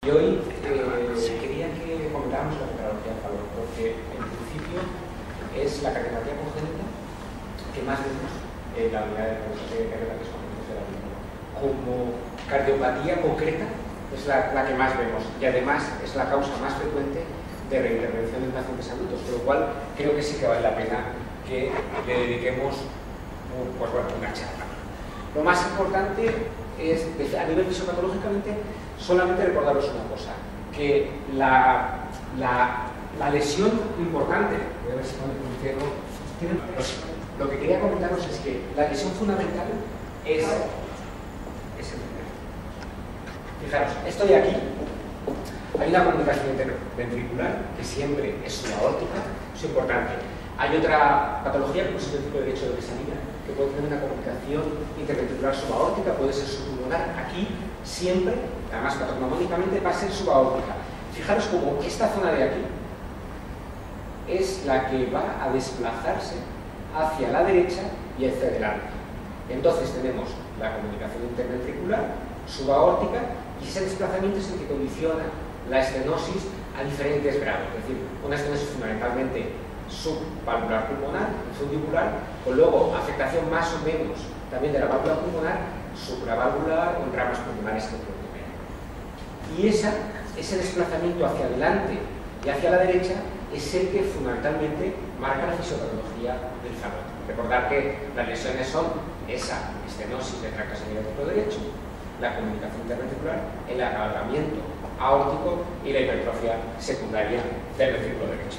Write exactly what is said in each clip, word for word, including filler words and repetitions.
Y hoy eh, quería que comentáramos la cardiopatía del calor, porque en principio es la cardiopatía congénita que más vemos en la unidad de cardiopatía que es congénita de la vida. Como cardiopatía concreta es la, la que más vemos y además es la causa más frecuente de reintervención en pacientes adultos, por lo cual creo que sí que vale la pena que le dediquemos pues bueno, una charla. Lo más importante es, a nivel fisiopatológicamente, solamente recordaros una cosa, que la, la, la lesión importante, voy a ver si me cierro, lo que quería comentaros es que la lesión fundamental es, es el primero. Fijaros, estoy aquí, hay una comunicación interventricular que siempre es subaórtica, eso es importante. Hay otra patología, como es el tipo de derecho de pesanía, que puede tener una comunicación interventricular subaórtica, puede ser subpulmonar. Aquí siempre, además patognomónicamente, va a ser subaórtica. Fijaros como esta zona de aquí es la que va a desplazarse hacia la derecha y hacia adelante. Entonces tenemos la comunicación interventricular subaórtica y ese desplazamiento es el que condiciona la estenosis a diferentes grados. Es decir, una estenosis fundamentalmente subvalvular pulmonar, subvalvular, con luego afectación más o menos también de la válvula pulmonar, supravalvular o en ramas pulmonares que puede tener. Y esa, ese desplazamiento hacia adelante y hacia la derecha es el que fundamentalmente marca la fisiopatología del calor. Recordar que las lesiones son esa estenosis del tracto sanguíneo derecho, la comunicación interventricular, el alargamiento aórtico y la hipertrofia secundaria del ventrículo derecho.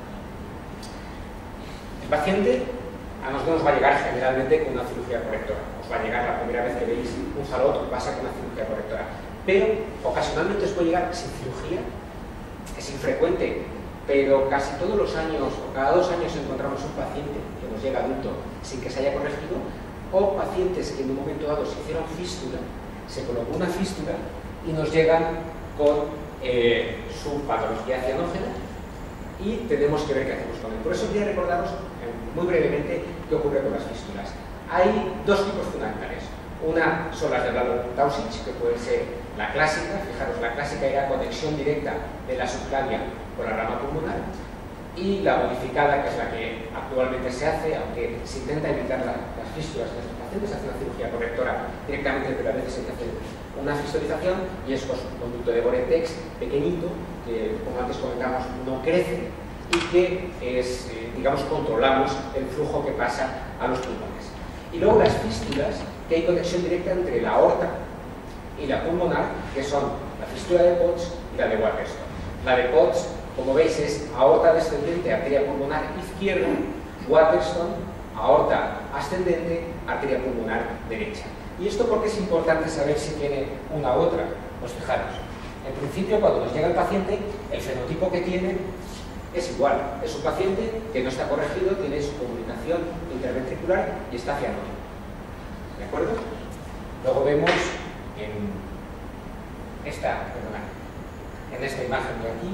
El paciente a nosotros nos va a llegar generalmente con una cirugía correctora. Os va a llegar la primera vez que veis un salot, va a ser con una cirugía correctora. Pero ocasionalmente os puede llegar sin cirugía, es infrecuente, pero casi todos los años o cada dos años encontramos un paciente que nos llega adulto sin que se haya corregido, o pacientes que en un momento dado se hicieron fístula, se colocó una fístula y nos llegan con eh, su patología cianógena y tenemos que ver qué hacemos con él. Por eso quería recordaros eh, muy brevemente qué ocurre con las fístulas. Hay dos tipos fundamentales. Una son las de Blalow-Taussig, que puede ser la clásica, fijaros, la clásica era conexión directa de la subclavia con la rama pulmonar, y la modificada, que es la que actualmente se hace, aunque se intenta evitar la, las fístulas de estos pacientes, se hace una cirugía correctora directamente, pero a veces hay que hacer una fistolización, y es con un conducto de Boretex pequeñito, que como antes comentamos no crece, y que es, eh, digamos, controlamos el flujo que pasa a los pulmones. Y luego las fístulas, que hay conexión directa entre la aorta y la pulmonar, que son la fístula de Potts y la de Waterston. La de Potts, como veis, es aorta descendente, arteria pulmonar izquierda, Waterston, aorta ascendente, arteria pulmonar derecha. ¿Y esto por qué es importante saber si tiene una u otra? Pues fijaros, en principio cuando nos llega el paciente, el fenotipo que tiene es igual. Es un paciente que no está corregido, tiene su comunicación interventricular y está cianótico. ¿De acuerdo? Luego vemos en esta, perdona, en esta imagen de aquí,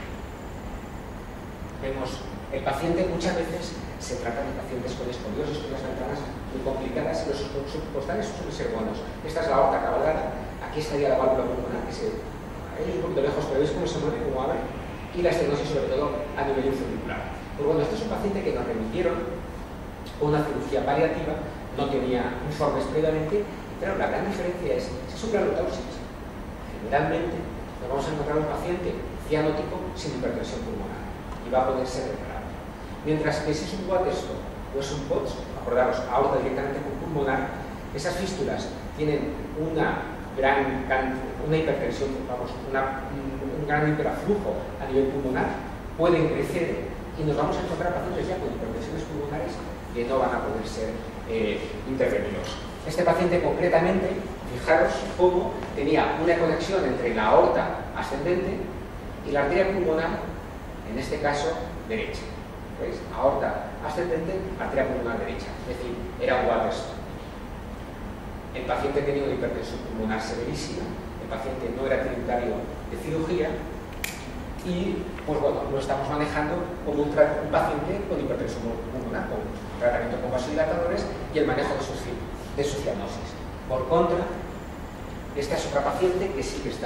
vemos el paciente, muchas veces se trata de pacientes con escoliosis, con las ventanas muy complicadas, y los subcostales suelen ser buenos. Esta es la aorta cabalgada, aquí estaría la válvula pulmonar, que se, ahí es un poquito lejos, pero veis cómo se mueve, cómo abre, y la estenosis sobre todo a nivel infundicular. Pues bueno, este es un paciente que nos remitieron con una cirugía paliativa, no tenía informes previamente, pero la gran diferencia es, si es un Blalow-Taussig, generalmente nos vamos a encontrar un paciente cianótico sin hipertensión pulmonar y va a poder ser reparado. Mientras que si es un Waterston o es un Potts, acordaros, aorta directamente con pulmonar, esas fístulas tienen una gran una hipertensión, vamos, una, un gran hiperaflujo a nivel pulmonar, pueden crecer y nos vamos a encontrar pacientes ya con hipertensiones pulmonares que no van a poder ser eh, intervenidos. Este paciente concretamente, fijaros cómo tenía una conexión entre la aorta ascendente y la arteria pulmonar, en este caso derecha. ¿Veis? Aorta ascendente, arteria pulmonar derecha. Es decir, era un Waterston. El paciente tenía una hipertensión pulmonar severísima, el paciente no era tributario de cirugía y, pues bueno, lo estamos manejando como un, un paciente con hipertensión pulmonar, con tratamiento con vasodilatadores y el manejo de su, de su cianosis. Por contra, esta es otra paciente que sí que está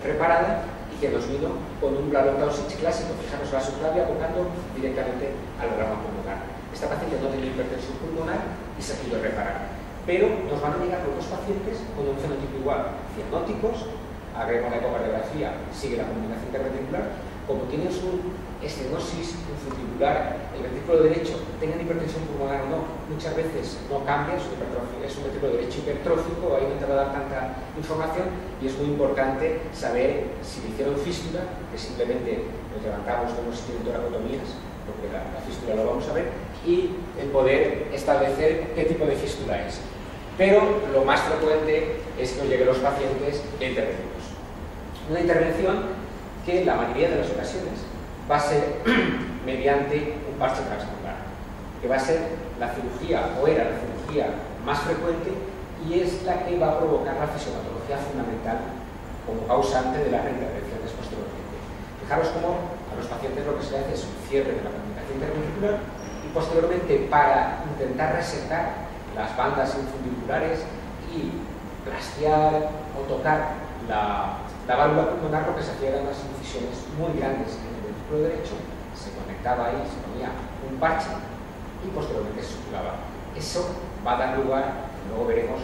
reparada y que nos vino con un Blalock-Taussig clásico. Fijaros, la subclavia abocando directamente al rama pulmonar. Esta paciente no tenía hipertensión pulmonar y se pudo reparar. Pero nos van a llegar otros pacientes con un fenotipo igual, cianóticos, agregamos la ecocardiografía, sigue la comunicación interventricular, como tienen su estenosis ventricular, el ventrículo derecho, tengan hipertensión pulmonar o no, muchas veces no cambia, es un, es un ventrículo derecho hipertrófico, ahí no te va a dar tanta información y es muy importante saber si le hicieron fístula, que simplemente nos levantamos, vemos si tienen toracotomías, porque la, la fístula lo vamos a ver, y el poder establecer qué tipo de fístula es. Pero lo más frecuente es que nos lleguen los pacientes intervenidos. Una intervención que la mayoría de las ocasiones va a ser mediante un parche transmural, que va a ser la cirugía, o era la cirugía más frecuente, y es la que va a provocar la fisiomatología fundamental como causante de las reintervenciones posteriormente. Fijaros cómo a los pacientes lo que se le hace es un cierre de la comunicación interventricular y posteriormente, para intentar resecar las bandas infundibulares y plastiar o tocar la, la válvula pulmonar, lo que se hacía eran unas incisiones muy grandes en el ventrículo derecho, se conectaba ahí, se ponía un parche y posteriormente se suturaba. Eso va a dar lugar, luego veremos,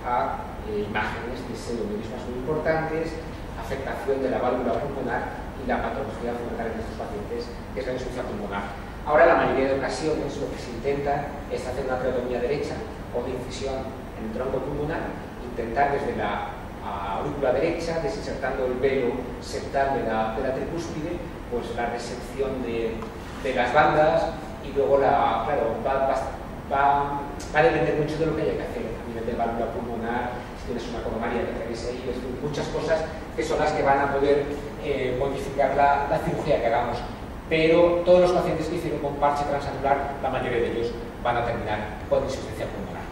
a eh, imágenes de pseudomiolismas muy importantes, afectación de la válvula pulmonar y la patología fundamental en estos pacientes, que es la insuficiencia pulmonar. Ahora, la mayoría de ocasiones, lo que se intenta es hacer una trabetomía derecha o de incisión en el tronco pulmonar, intentar desde la aurícula derecha, desinsertando el velo septal de la, de la tricúspide, pues la resección de, de las bandas y luego la, claro, va, va, va, va a depender mucho de lo que haya que hacer a nivel de válvula pulmonar, si tienes una coronaria que atraviese ahí, es decir, muchas cosas que son las que van a poder eh, modificar la, la cirugía que hagamos. Pero todos los pacientes que hicieron con parche transanular, la mayoría de ellos van a terminar con insuficiencia pulmonar.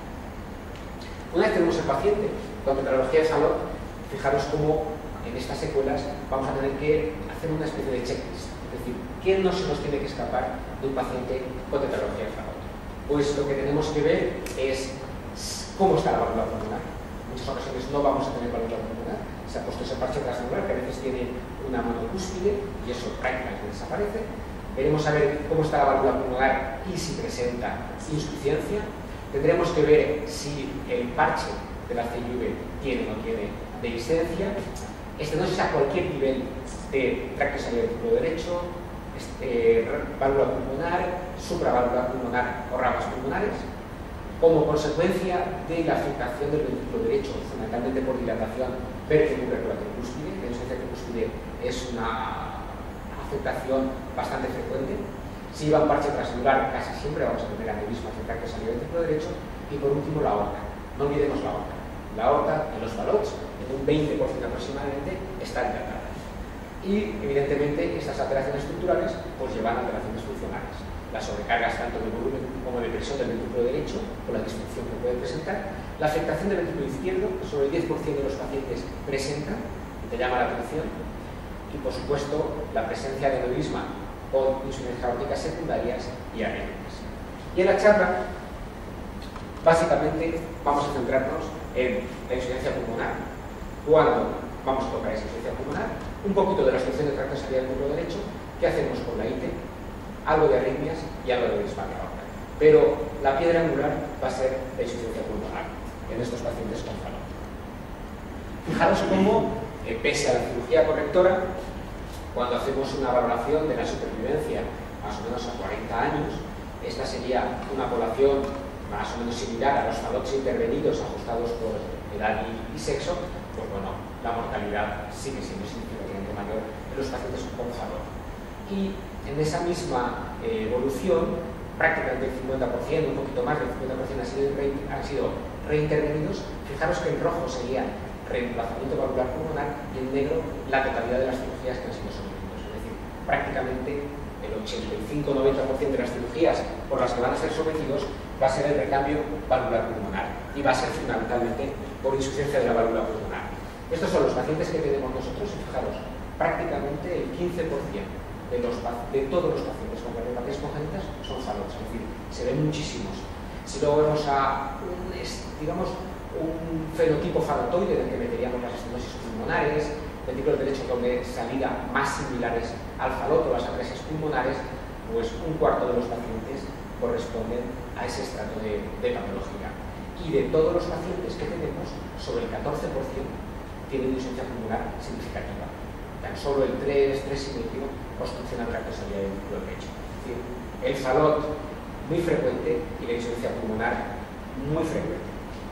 Una vez tenemos el paciente con tetralogía de Fallot, fijaros cómo en estas secuelas vamos a tener que hacer una especie de checklist. Es decir, ¿qué no se nos tiene que escapar de un paciente con tetralogía de Fallot? Pues lo que tenemos que ver es cómo está la válvula pulmonar. En muchas ocasiones no vamos a tener válvula pulmonar. Se ha puesto ese parche transanular que a veces tiene una monocúspide y eso prácticamente desaparece. Veremos a ver cómo está la válvula pulmonar y si presenta insuficiencia. Tendremos que ver si el parche de la C I V tiene o no tiene dehiscencia, estenosis a cualquier nivel de tracto salivado derecho, este, válvula pulmonar, supraválvula pulmonar o ramas pulmonares, como consecuencia de la afectación del ventrículo derecho, fundamentalmente por dilatación vértebra por la tricúspide. La insuficiencia tricúspide es una afectación bastante frecuente. Si lleva un parche transanular, casi siempre vamos a tener aneurismas de tracto salivado derecho. Y por último, la aorta. No olvidemos la aorta. La aorta en los Fallots, en un veinte por ciento aproximadamente, está dilatada. Y, evidentemente, estas alteraciones estructurales pues, llevan a alteraciones funcionales. Las sobrecargas tanto de volumen como de presión del ventrículo derecho, por la disfunción que puede presentar. La afectación del ventrículo izquierdo, que sobre el diez por ciento de los pacientes presentan, y te llama la atención. Y, por supuesto, la presencia de aneurisma con insuficiencias aórticas secundarias y arritmias. Y en la charla, básicamente, vamos a centrarnos en la insuficiencia pulmonar, cuando vamos a tocar esa insuficiencia pulmonar, un poquito de la obstrucción del tracto salivado derecho, qué hacemos con la I T E, algo de arritmias y algo de disfagia aórtica. Pero la piedra angular va a ser la insuficiencia pulmonar en estos pacientes con Fallot. Fijaros cómo, eh, pese a la cirugía correctora, cuando hacemos una valoración de la supervivencia más o menos a cuarenta años, esta sería una población más o menos similar a los Fallots intervenidos ajustados por edad y, y sexo, pues bueno, la mortalidad sigue siendo significativamente mayor en los pacientes con Fallot. Y en esa misma eh, evolución, prácticamente el cincuenta por ciento, un poquito más del cincuenta por ciento han sido, re, han sido reintervenidos. Fijaros que en rojo sería reemplazamiento valvular pulmonar y en negro la totalidad de las cirugías que han sido sometidos. Es decir, prácticamente el ochenta y cinco a noventa por ciento de las cirugías por las que van a ser sometidos va a ser el recambio valvular pulmonar y va a ser fundamentalmente por insuficiencia de la válvula pulmonar. Estos son los pacientes que tenemos nosotros y fijaros, prácticamente el quince por ciento de, los, de todos los pacientes con cardiopatías congénitas son Fallots, es decir, se ven muchísimos. Si luego vemos a un, digamos, un fenotipo fallotoide en el que meteríamos las estenosis pulmonares, ventículos derechos doble salida más similares al faloto o las atresias pulmonares, pues un cuarto de los pacientes corresponden a ese estrato de, de patología. Y de todos los pacientes que tenemos, sobre el catorce por ciento tienen insuficiencia pulmonar significativa. Tan solo el tres, tres y medio obstrucciona el tracto salida del ventrículo derecho. Es decir, el falot muy frecuente y la insuficiencia pulmonar muy frecuente.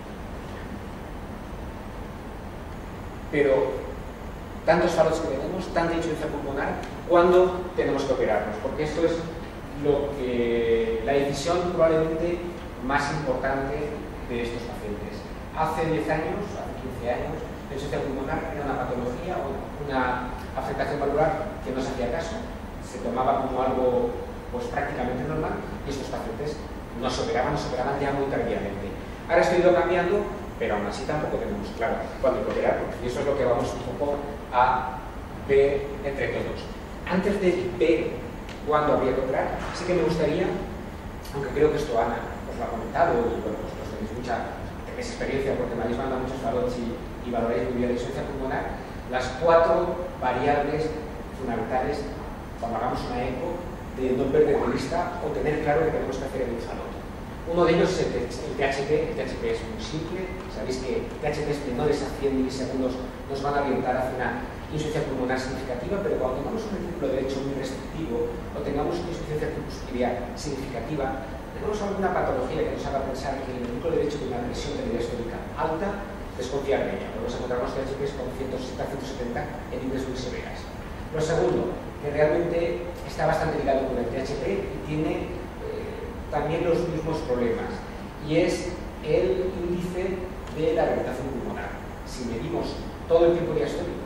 Pero tantos falots que tenemos, tanta insuficiencia pulmonar, ¿cuándo tenemos que operarnos? Porque esto es lo que la decisión probablemente más importante de estos pacientes. Hace diez años, hace quince años, la insuficiencia pulmonar era una patología o una afectación valvular que no se hacía caso, se tomaba como algo pues prácticamente normal y estos pacientes no se operaban, no se operaban ya muy tardíamente. Ahora esto ha ido cambiando, pero aún así tampoco tenemos claro cuándo hay que operar, y eso es lo que vamos un poco a ver entre todos. Antes de ver cuándo habría que operar, sí que me gustaría, aunque creo que esto Ana os lo ha comentado y bueno, vosotros tenéis mucha tenéis experiencia porque me habéis mandado muchos falots y, y valoráis muy bien la insuficiencia pulmonar, las cuatro variables fundamentales cuando hagamos una eco de no perder de vista o tener claro que tenemos que hacer en un falot. Uno de ellos es el, el T H P. El T H P es muy simple. Sabéis que T H P menores a cien milisegundos nos van a orientar hacia una insuficiencia pulmonar significativa, pero cuando tengamos un ventrículo derecho muy restrictivo o tengamos una insuficiencia tricuspidea significativa, tenemos alguna patología que nos haga pensar que el ventrículo derecho tiene una presión de media histórica alta, desconfiar de ella. Podemos encontrar los T H Ps con ciento sesenta a ciento setenta en líneas muy severas. Lo segundo, que realmente está bastante ligado con el T H P y tiene también los mismos problemas, y es el índice de la rehabilitación pulmonar. Si medimos todo el tiempo diastólico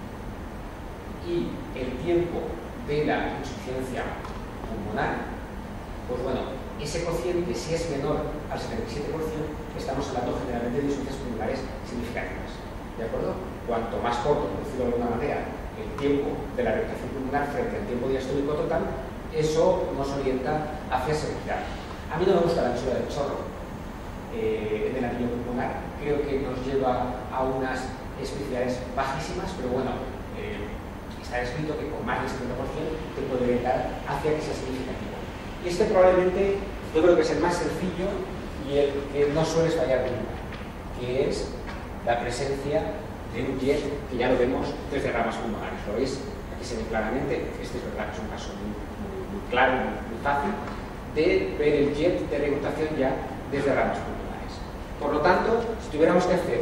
y el tiempo de la insuficiencia pulmonar, pues bueno, ese cociente, si es menor al setenta y siete por ciento, estamos hablando generalmente de insuficiencias pulmonares significativas. ¿De acuerdo? Cuanto más corto, por decirlo de alguna manera, el tiempo de la rehabilitación pulmonar frente al tiempo diastólico total, eso nos orienta hacia seguridad. A mí no me gusta la anchura del chorro eh, en el anillo pulmonar, creo que nos lleva a unas especificidades bajísimas, pero bueno, eh, está escrito que con más del setenta por ciento te puede orientar hacia que sea significativo. Y este probablemente yo creo que es el más sencillo y el que no suele fallar nunca, que es la presencia de un jet que ya lo vemos desde ramas pulmonares. ¿Lo veis? Aquí se ve claramente. Este es verdad que es un caso muy, muy, muy claro, muy, muy fácil de ver el jet de regurgitación ya desde ramas pulmonares. Por lo tanto, si tuviéramos que hacer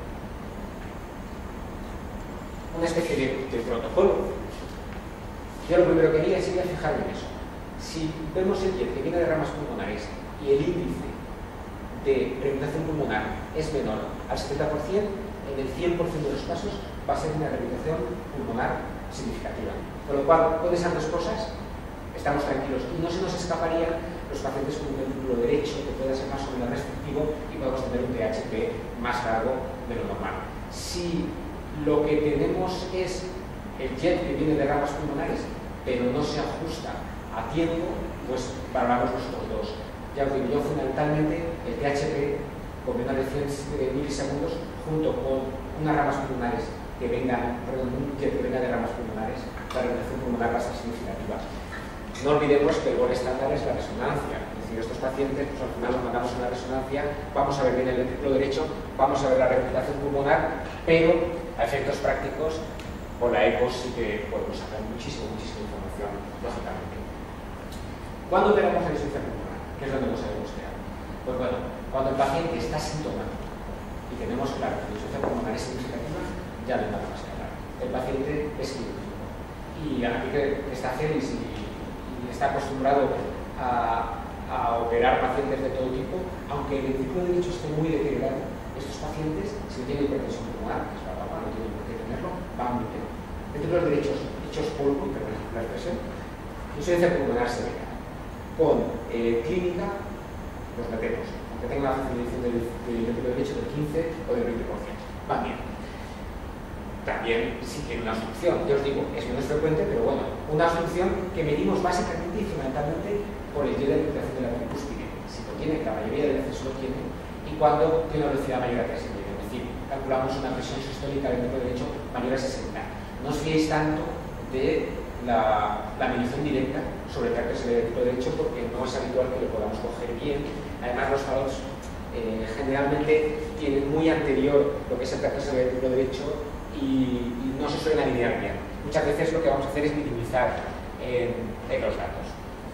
una especie de, de protocolo, yo lo primero que haría sería fijarme en eso. Si vemos el jet que viene de ramas pulmonares y el índice de rehabilitación pulmonar es menor al setenta por ciento, en el cien por ciento de los casos va a ser una rehabilitación pulmonar significativa. Con lo cual, con esas dos cosas, estamos tranquilos y no se nos escaparían los pacientes con un ventrículo derecho que pueda ser más o menos restrictivo y podemos tener un T H P más largo de lo normal. Si lo que tenemos es el jet que viene de ramas pulmonares pero no se ajusta a tiempo, pues valoramos los otros dos. Ya os digo, yo fundamentalmente el T H P con menos de cien milisegundos junto con unas ramas pulmonares que vengan, perdón, un jet que venga de ramas pulmonares, la rehabilitación pulmonar va a ser significativa. No olvidemos que el gol estándar es la resonancia. Es decir, estos pacientes, pues al final los mandamos a una resonancia, vamos a ver bien el ventrículo derecho, vamos a ver la rehabilitación pulmonar, pero a efectos prácticos, con la eco sí que podemos sacar muchísimo, muchísima información, lógicamente. ¿Cuándo operamos la insuficiencia pulmonar? ¿Qué es lo que no sabemos crear? Pues bueno, cuando el paciente está sintomático y tenemos claro que la insuficiencia pulmonar es significativa, ya no hay nada más que hablar. El paciente es quirúrgico. Y aquí que está feliz y está acostumbrado a, a operar pacientes de todo tipo, aunque el ventrículo derecho esté muy deteriorado, estos pacientes, si no tienen hipertensión pulmonar, que es la palabra, no tienen por qué tenerlo, van muy bien. Ventrículos derechos hechos polvo, perdón la expresión, insuficiencia pulmonar severa. Con eh, clínica, los metemos, aunque tenga una facilitación del, del ventrículo derecho del quince o del veinte por ciento. Van bien. También si tiene una obstrucción, yo os digo, es menos frecuente, pero bueno, una obstrucción que medimos básicamente y fundamentalmente por el jet de rehabilitación de la tricúspide. Si lo tiene, que la mayoría de veces lo tiene, y cuando tiene una velocidad mayor a tres y medio, es decir, calculamos una presión sistólica del ventrículo derecho mayor a sesenta. no os fiéis tanto de la, la medición directa sobre el carácter severo del tipo de derecho, porque no es habitual que lo podamos coger bien. Además, los faros eh, generalmente tienen muy anterior lo que es el carácter severo del tipo de derecho y, y no se suelen alinear bien. Muchas veces lo que vamos a hacer es minimizar en, en los datos.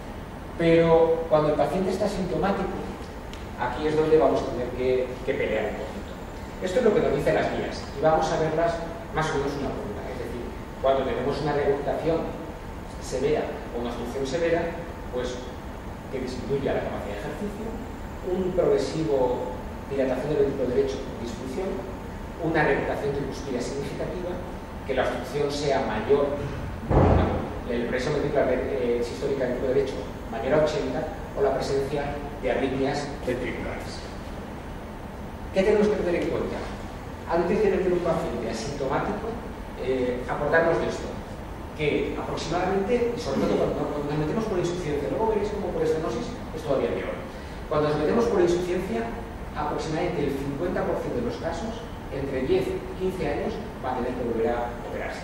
Pero cuando el paciente está sintomático, aquí es donde vamos a tener que, que pelear un poquito. Esto es lo que nos dicen las guías y vamos a verlas más o menos una por una. Es decir, cuando tenemos una regurgitación severa o una obstrucción severa, pues que disminuya la capacidad de ejercicio, un progresivo dilatación del ventrículo derecho con disfunción, una regurgitación tricuspidia significativa, que la obstrucción sea mayor, la presión ventricular eh, sistólica del ventrículo derecho mayor a ochenta, o la presencia de arritmias ventriculares. ¿Qué tenemos que tener en cuenta? Antes de meter un paciente asintomático, eh, acordarnos de esto, que aproximadamente, y sobre todo cuando, cuando nos metemos por insuficiencia, luego veréis como por estenosis es todavía peor. Cuando nos metemos por insuficiencia, aproximadamente el cincuenta por ciento de los casos, entre diez y quince años, va a tener que volver a operarse,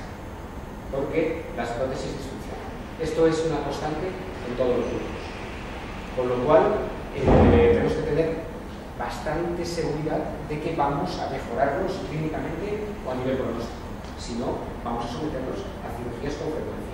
porque las prótesis disfuncionan. Esto es una constante en todos los grupos. Con lo cual, eh, tenemos que tener bastante seguridad de que vamos a mejorarlos clínicamente o a nivel pronóstico. Si no, vamos a someterlos a cirugías con frecuencia.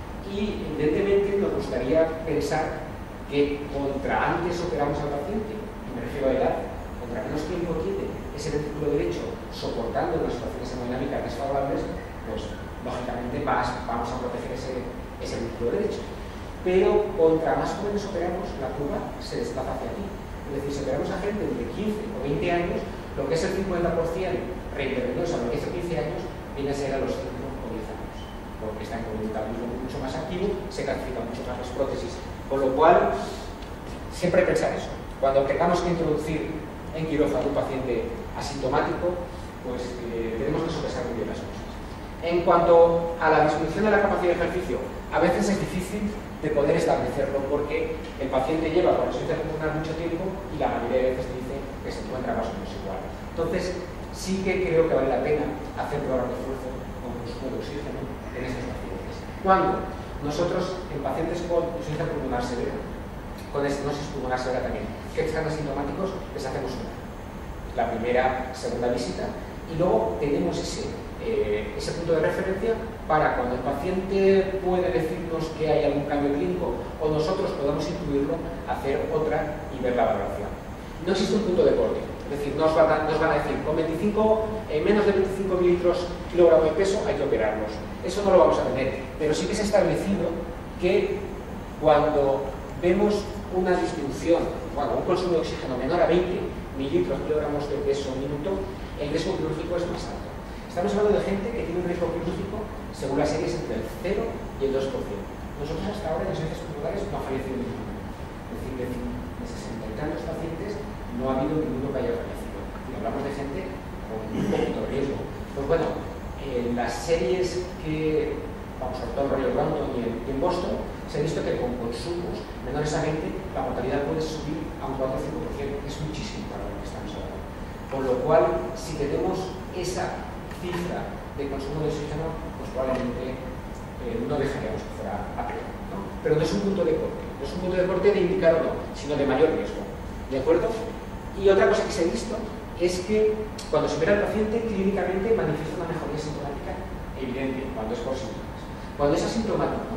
Y, evidentemente, nos gustaría pensar que contra antes operamos al paciente, y me refiero a edad, contra menos tiempo tiene ese ventrículo derecho soportando las situaciones hemodinámicas desfavorables, pues, lógicamente, más vamos a proteger ese, ese ventrículo derecho. Pero contra más jóvenes operamos, la curva se desplaza hacia aquí. Es decir, si operamos a gente de quince o veinte años, lo que es el cincuenta por ciento reintervenidos a los diez o quince años viene a ser a los cinco o diez años, porque están con un metabolismo mucho más activo, se calcifican mucho más las prótesis. Con lo cual, siempre pensar eso. Cuando tengamos que introducir en quirófano un paciente asintomático, pues eh, tenemos que sopesar muy bien las cosas. En cuanto a la disminución de la capacidad de ejercicio, a veces es difícil de poder establecerlo porque el paciente lleva con insuficiencia pulmonar mucho tiempo y la mayoría de veces dice que se encuentra más o menos igual. Entonces, sí que creo que vale la pena hacer programas de esfuerzo con consumo de oxígeno en estos pacientes. Cuando nosotros, en pacientes con insuficiencia pulmonar severa, con estenosis pulmonar severa también, que están asintomáticos, les hacemos una. La primera, segunda visita, y luego tenemos ese Eh, ese punto de referencia para cuando el paciente puede decirnos que hay algún cambio clínico o nosotros podamos incluirlo, hacer otra y ver la valoración. No existe un punto de corte, es decir, nos van a, nos van a decir con veinticinco, eh, menos de veinticinco mililitros kilogramo de peso hay que operarlos. Eso no lo vamos a tener, pero sí que se ha establecido que cuando vemos una disminución, bueno, un consumo de oxígeno menor a veinte mililitros kilogramos de peso minuto, el riesgo quirúrgico es más alto. Estamos hablando de gente que tiene un riesgo quirúrgico según las series entre el cero y el dos por ciento. Nosotros hasta ahora en insuficiencias pulmonares no ha fallecido ninguno. Es decir, de, de sesenta y tantos pacientes no ha habido ninguno que haya fallecido. Y hablamos de gente con un poquito de riesgo. Pues bueno, en las series que, vamos, sobre todo en Royal London y en, y en Boston, se ha visto que con consumos menores a veinte la mortalidad puede subir a un cuatro o cinco por ciento. Es muchísimo para lo que estamos hablando. Con lo cual, si tenemos esa cifra de consumo de oxígeno, pues probablemente eh, no dejaríamos que fuera a peor, ¿no? Pero no es un punto de corte, no es un punto de corte de indicar o no, sino de mayor riesgo, ¿de acuerdo? Y otra cosa que se ha visto es que cuando se opera el paciente, clínicamente manifiesta una mejoría sintomática evidente, cuando es por síntomas. Cuando es asintomático,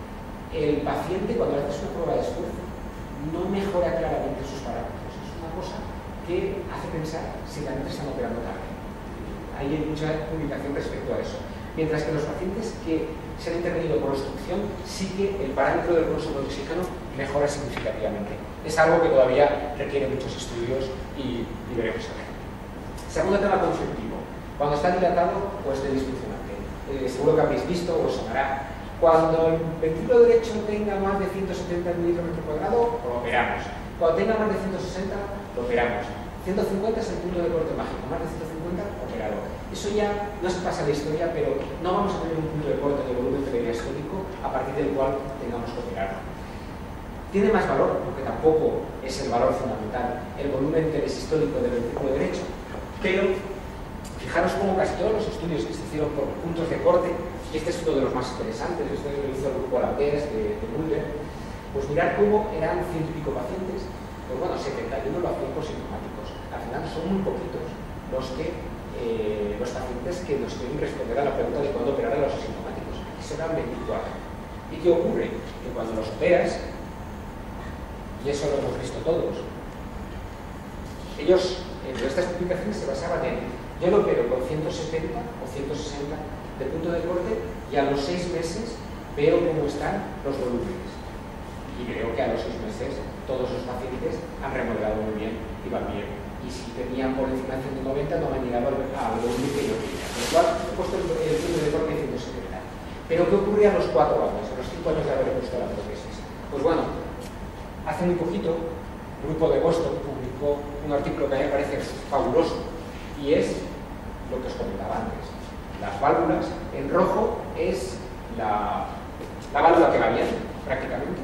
el paciente, cuando le haces una prueba de esfuerzo, no mejora claramente sus parámetros. Es una cosa que hace pensar si realmente están operando tarde. Hay mucha publicación respecto a eso. Mientras que los pacientes que se han intervenido por obstrucción, sí que el parámetro del consumo de oxígeno mejora significativamente. Es algo que todavía requiere muchos estudios y, y veremos a ver. Segundo tema conflictivo. Cuando está dilatado o esté disfuncionante. Eh, seguro que habéis visto o os sonará. Cuando el ventrículo derecho tenga más de ciento setenta mililitros por metro cuadrado, lo operamos. Cuando tenga más de ciento sesenta, lo operamos. ciento cincuenta es el punto de corte mágico, más de ciento cincuenta, operado. Eso ya no se pasa a la historia, pero no vamos a tener un punto de corte de volumen peridiastólico a partir del cual tengamos que operarlo. Tiene más valor, porque tampoco es el valor fundamental, el volumen perisistólico del ventrículo derecho, pero fijaros cómo casi todos los estudios que se hicieron por puntos de corte y este es uno de los más interesantes, esto lo hizo el grupo holandés de, de Mulder, pues mirar cómo eran ciento y pico pacientes, pues bueno, setenta y uno lo hacían sintomáticos. Al final son muy poquitos los que eh, los pacientes que nos quieren responder a la pregunta de cuándo operar a los asintomáticos. Eso eran veinticuatro. ¿Y qué ocurre? Que cuando los operas, y eso lo hemos visto todos, ellos, entre estas publicaciones se basaban en, yo lo opero con ciento setenta o ciento sesenta de punto de corte y a los seis meses veo cómo están los volúmenes. Y veo que a los seis meses todos los pacientes han remodelado muy bien y van bien. Y si tenían por encima de ciento noventa no me han llegado al volumen que yo quería. Con lo cual he puesto el, el punto de corte de ciento setenta. Pero ¿qué ocurría a los cuatro años, a los cinco años de haber puesto la prótesis? Pues bueno, hace muy poquito, un grupo de Boston publicó un artículo que a mí me parece fabuloso y es lo que os comentaba antes. Las válvulas, en rojo es la, la válvula que va bien, prácticamente.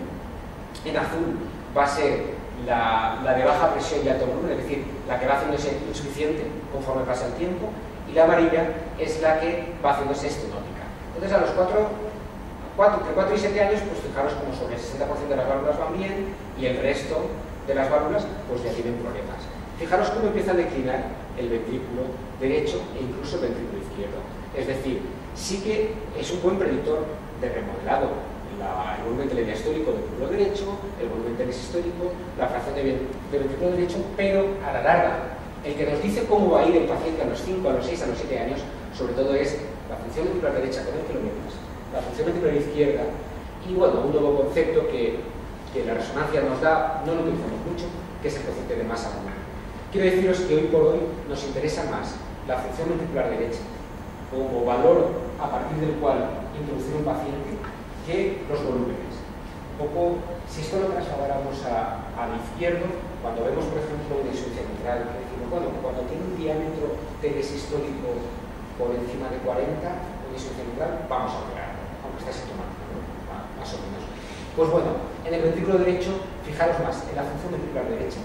En azul va a ser la, la de baja presión y alto volumen, es decir, la que va haciéndose insuficiente conforme pasa el tiempo, y la amarilla es la que va haciéndose estenótica. Entonces, a los cuatro, cuatro, entre cuatro y siete años, pues fijaros como sobre el sesenta por ciento de las válvulas van bien y el resto de las válvulas pues ya tienen problemas. Fijaros cómo empieza a declinar el ventrículo derecho e incluso el ventrículo izquierdo. Es decir, sí que es un buen predictor de remodelado. La, el volumen telediastólico del ventrículo derecho, el volumen telesistólico, la fracción de, de ventrículo derecho, pero a la larga, el que nos dice cómo va a ir el paciente a los cinco, a los seis, a los siete años, sobre todo es la función ventricular derecha con el que lo metas, la función ventricular izquierda y, bueno, un nuevo concepto que, que la resonancia nos da, no lo utilizamos mucho, que es el concepto de masa molar. Quiero deciros que hoy por hoy nos interesa más la función ventricular derecha como valor a partir del cual introducir un paciente que los volúmenes. Un poco, si esto lo trasladáramos a, al izquierdo, cuando vemos, por ejemplo, una insuficiencia mitral, que decimos, bueno, cuando tiene un diámetro telesistólico por encima de cuarenta, una insuficiencia mitral, vamos a operar, aunque está sintomático, ¿no? Más o menos. Pues bueno, en el ventrículo derecho, fijaros más en la función ventricular derecha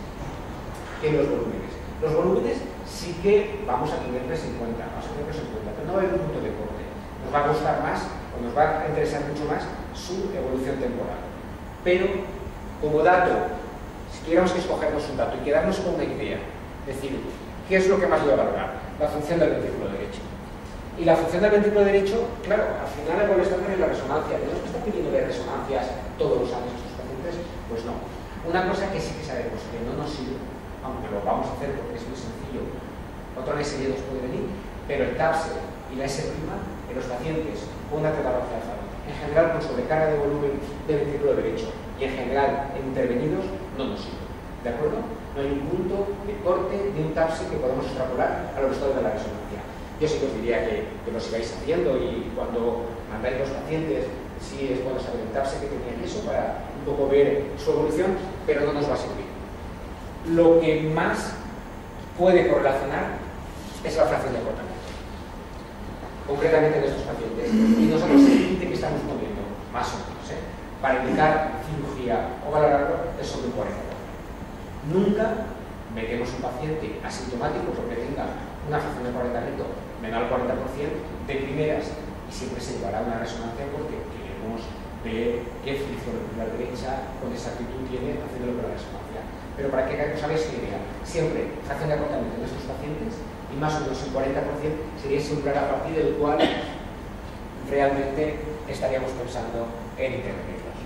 que en los volúmenes. Los volúmenes sí que vamos a tenerles en cuenta, vamos a tenerlos en cuenta, pero no va a haber un punto de corte. Nos va a gustar más, o nos va a interesar mucho más su evolución temporal. Pero, como dato, si tuviéramos que escogernos un dato y quedarnos con una idea, es decir, ¿qué es lo que más voy a valorar? La función del ventrículo derecho. Y la función del ventrículo derecho, claro, al final el molestar es la resonancia. ¿Tenemos que estar pidiendo de resonancias todos los años a estos pacientes? Pues no. Una cosa que sí que sabemos que no nos sirve, aunque lo vamos a hacer porque es muy sencillo, otro A S D nos puede venir, pero el TAPSE y la S' en los pacientes con una tetralogía alfa, en general con sobrecarga de volumen del ventrículo derecho y en general en intervenidos, no nos sirve. ¿De acuerdo? No hay un punto de corte de un TAPSE que podamos extrapolar a los resultados de la resonancia. Yo sí que os diría que, que lo sigáis haciendo y cuando mandáis los pacientes, sí es bueno saber el TAPSE que tenían eso para un poco ver su evolución, pero no nos va a servir. Lo que más puede correlacionar es la fracción de acortamiento, concretamente en estos pacientes. Y nosotros el límite que estamos moviendo, más o menos, ¿eh? para indicar cirugía o valorarlo, es sobre un cuarenta por ciento. Nunca metemos un paciente asintomático porque tenga una fracción de acortamiento menor al cuarenta por ciento de primeras y siempre se llevará una resonancia porque queremos ver qué función ventricular derecha con exactitud tiene haciéndolo con la resonancia. Pero para que os hagáis una idea, siempre fracción de acortamiento en estos pacientes y más o menos el cuarenta por ciento sería ese umbral a partir del cual realmente estaríamos pensando en intervenirlos.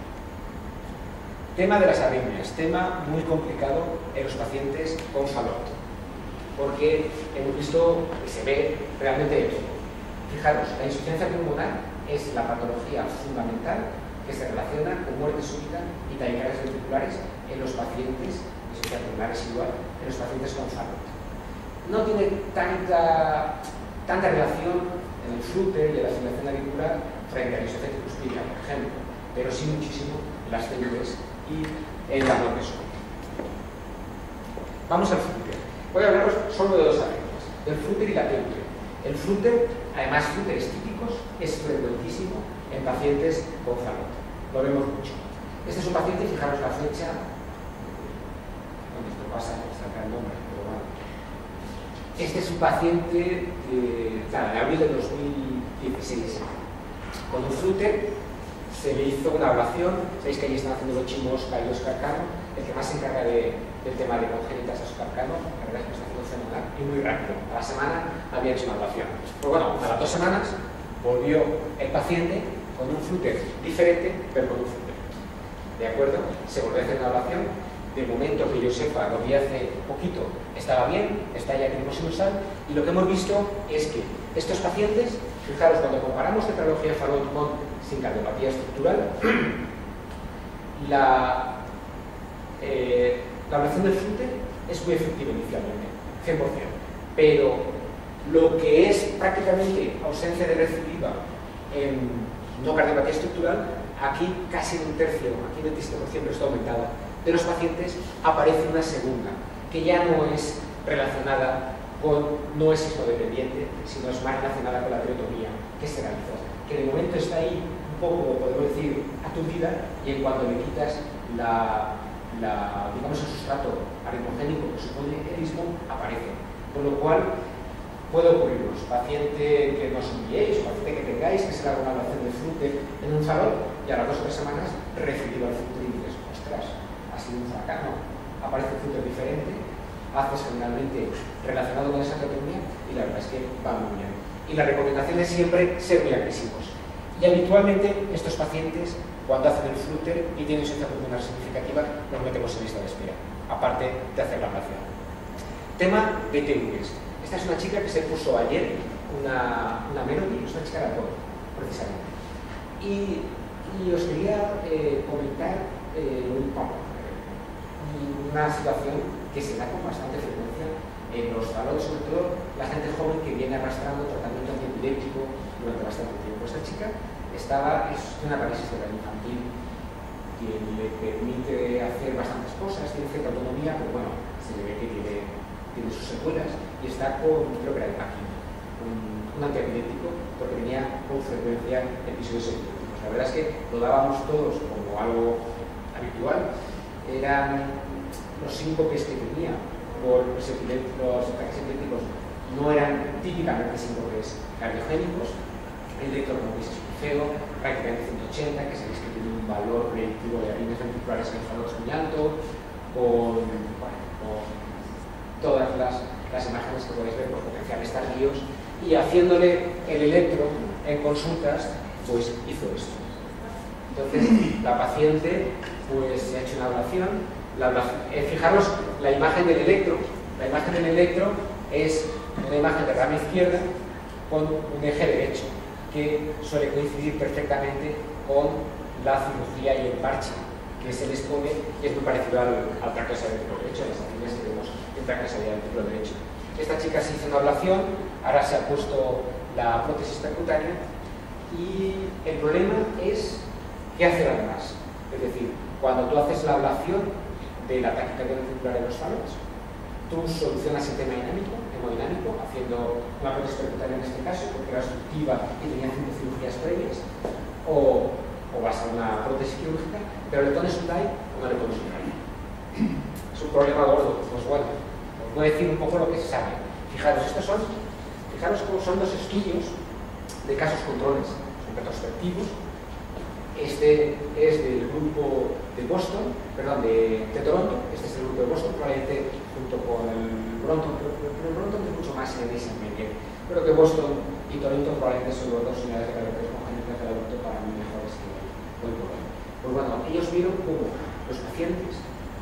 Tema de las arritmias, tema muy complicado en los pacientes con Fallot, porque hemos visto que se ve realmente eso. Fijaros, la insuficiencia pulmonar es la patología fundamental que se relaciona con muerte súbita y taquicardias ventriculares en los pacientes, insuficiencia pulmonar es igual, en los pacientes con Fallot. No tiene tanta, tanta relación en el flúter y en la fibrilación auricular frente a la insuficiencia cuspidea, por ejemplo, pero sí muchísimo en las C V s y en la muerte súbita. Vamos al flúter. Voy a hablaros solo de dos arritmias, del flúter y la T V. El flúter, además flúteres típicos, es frecuentísimo en pacientes con Fallot. Lo vemos mucho. Este es un paciente, fijaros la fecha, bueno, esto pasa, saca el nombre, pero bueno. Este es un paciente de, claro, de abril de dos mil dieciséis. Con un flúter se le hizo una ablación. Sabéis que allí están haciendo los chimos Carlos Carcano, el que más se encarga de, del tema de congénitas es Carcano. La verdad es que está haciendo fenomenal y muy rápido. A la semana había hecho una ablación. Pues bueno, a las dos semanas volvió el paciente con un flúter diferente, pero con un flúter. ¿De acuerdo? Se volvió a hacer una ablación. De momento que yo sepa, lo vi hace poquito, estaba bien, está ya tenemos sinusal, y lo que hemos visto es que estos pacientes, fijaros, cuando comparamos tetralogía Fallot con sincardiopatía estructural, la, eh, la ablación del flúter es muy efectiva inicialmente, cien por cien, pero lo que es prácticamente ausencia de recidiva en no cardiopatía estructural, aquí casi en un tercio, aquí en el veintisiete por ciento está aumentada, de los pacientes aparece una segunda, que ya no es relacionada con, no es histodependiente, sino es más relacionada con la triotomía que se realizó, que de momento está ahí un poco, podemos decir, aturdida, y en cuanto le quitas la, la, digamos, el sustrato arritmogénico que supone el istmo, aparece. Con lo cual, puede ocurrirnos, paciente que nos enviéis, o paciente que tengáis, que se le haga una ablación de flúter en un salón, y a las dos o tres semanas recibido el flúter y dices, ostras, ha sido un fracaso, aparece un flúter diferente, haces generalmente relacionado con esa triotomía, y la verdad es que va muy bien. Y la recomendación es siempre ser muy agresivos. Y habitualmente estos pacientes, cuando hacen el flúter y tienen insuficiencia pulmonar significativa, los metemos en lista de espera, aparte de hacer la ablación. Tema de T Vs. Esta es una chica que se puso ayer una, una Melody, es una chica de apoyo, precisamente. Y, y os quería eh, comentar eh, un poco, una situación que se da con bastante frecuencia en los Fallots, sobre todo la gente joven que viene arrastrando tratamiento antiepiléptico durante bastante tiempo. Esta chica estaba, es una parálisis cerebral infantil que le permite hacer bastantes cosas, tiene cierta autonomía, pero bueno, se le ve que tiene, tiene sus secuelas y está con, creo que era de Packing, un, un antiepiléptico, porque tenía con frecuencia episodios epilépticos. La verdad es que lo dábamos todos como algo habitual, eran los síncopes que tenía por los, los ataques epilépticos no eran típicamente síncopes cardiogénicos, el director como veis es muy feo, prácticamente ciento ochenta, que sabéis que tiene un valor predictivo de arritmias ventriculares en Fallots muy alto, con, bueno, con todas las, las imágenes que podéis ver por potenciales tardíos, y haciéndole el electro en consultas, pues hizo esto. Entonces, la paciente pues se ha hecho una ablación. La ablación eh, fijaros la imagen del electro. La imagen del electro es una imagen de rama izquierda con un eje derecho, que suele coincidir perfectamente con la cirugía y el parche que se les pone, y es muy parecido al, al traqueosario derecho, las acciones que vemos en traqueosario derecho. Esta chica se hizo una ablación, ahora se ha puesto la prótesis percutánea, y el problema es qué hacer además. Es decir, cuando tú haces la ablación de la taquicardia ventricular de los Fallots, tú solucionas el tema dinámico, hemodinámico, haciendo una prótesis percutánea en este caso, porque era obstructiva y tenía cinco cirugías previas, o, o vas a una prótesis quirúrgica, pero le pones un D A I o no le pones un D A I. Es un problema gordo. Pues bueno, os voy a decir un poco lo que se sabe. Fijaros, estos son, fijaros cómo son dos estudios de casos controles, son retrospectivos. Este es del grupo de Boston, perdón, de, de Toronto. Este es el grupo de Boston, probablemente junto con el Bronton, pero, pero el Bronton es mucho más en el medio. Creo que Boston y Toronto probablemente son las dos unidades de caracteres congénitas del adulto para mí mejores que hoy por hoy. Pues bueno, ellos vieron cómo los pacientes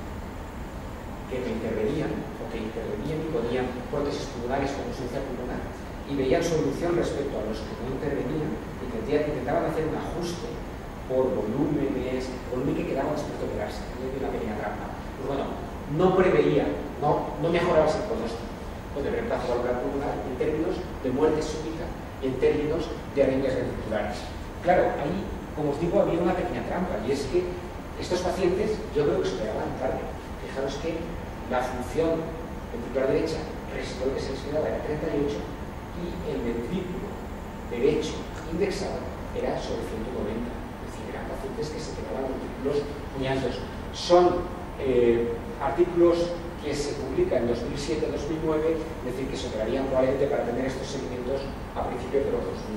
que intervenían o que intervenían y ponían prótesis pulmonares con insuficiencia pulmonar y veían solución respecto a los que no intervenían, intentaban hacer un ajuste por volúmenes, volumen que quedaba después de operarse, tenía una pequeña trampa. Pues bueno, no preveía, no, no mejoraba el pronóstico con el reemplazo valvular pulmonar en términos de muerte súbita y en términos de arritmias ventriculares. Claro, ahí, como os digo, había una pequeña trampa, y es que estos pacientes, yo creo que se operaban tarde. Fijaros que la función ventricular derecha, residual que se les quedaba era treinta y ocho, y el ventrículo derecho indexado era sobre ciento noventa. Que se quedaban artículos muy altos. Son eh, artículos que se publican en dos mil siete a dos mil nueve, es decir, que se operarían probablemente para tener estos seguimientos a principios de los dos mil.